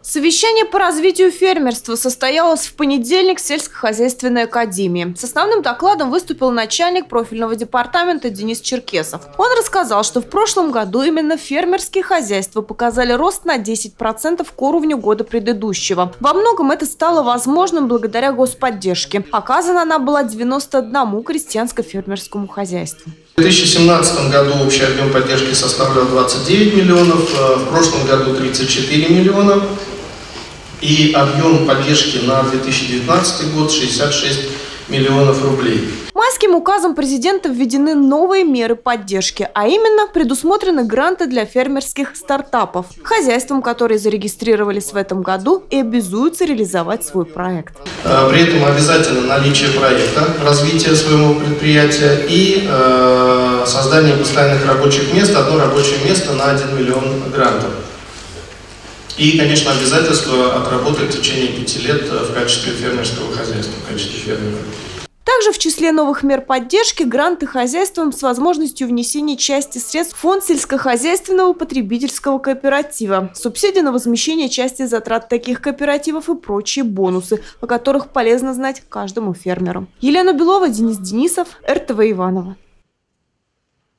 Совещание по развитию фермерства состоялось в понедельник в сельскохозяйственной академии. С основным докладом выступил начальник профильного департамента Денис Черкесов. Он рассказал, что в прошлом году именно фермерские хозяйства показали рост на 10% к уровню года предыдущего. Во многом это стало возможным благодаря господдержке. Оказана она была 91 крестьянско-фермерскому хозяйству. В 2017 году общий объем поддержки составлял 29 миллионов, в прошлом году 34 миллиона. И объем поддержки на 2019 год 66 миллионов рублей. Майским указом президента введены новые меры поддержки, а именно предусмотрены гранты для фермерских стартапов, хозяйствам, которые зарегистрировались в этом году и обязуются реализовать свой проект. При этом обязательно наличие проекта развития своего предприятия и создание постоянных рабочих мест, одно рабочее место на 1 миллион грантов. И, конечно, обязательство отработать в течение 5 лет в качестве фермерского хозяйства, в качестве фермера. Также в числе новых мер поддержки гранты хозяйствам с возможностью внесения части средств в фонд сельскохозяйственного потребительского кооператива, субсидия на возмещение части затрат таких кооперативов и прочие бонусы, о которых полезно знать каждому фермеру. Елена Белова, Денис Денисов, РТВ Иваново.